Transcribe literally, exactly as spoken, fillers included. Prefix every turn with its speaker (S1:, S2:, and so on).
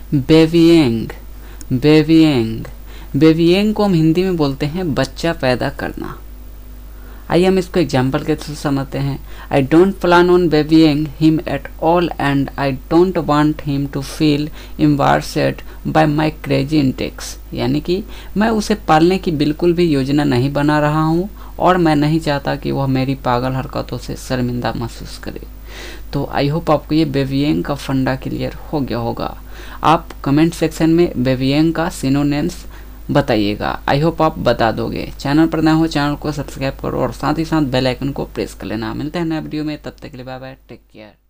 S1: बेविएंग, बेविएंग, बेविएंग को हम हिंदी में बोलते हैं बच्चा पैदा करना। आइए हम इसको एग्जाम्पल के थ्रू समझते हैं। I don't plan on babying him at all and I don't want him to feel embarrassed by my crazy antics. यानी कि मैं उसे पालने की बिल्कुल भी योजना नहीं बना रहा हूँ और मैं नहीं चाहता कि वह मेरी पागल हरकतों से शर्मिंदा महसूस करे। तो आई होप आपको ये बेबीइंग का फंडा क्लियर हो गया होगा। आप कमेंट सेक्शन में बेबीइंग का सिनोनिम्स बताइएगा। आई होप आप बता दोगे। चैनल पर नए हो चैनल को सब्सक्राइब करो और साथ ही साथ बेल आइकन को प्रेस कर लेना। मिलते हैं नए वीडियो में, तब तक के लिए बाय बाय, टेक केयर।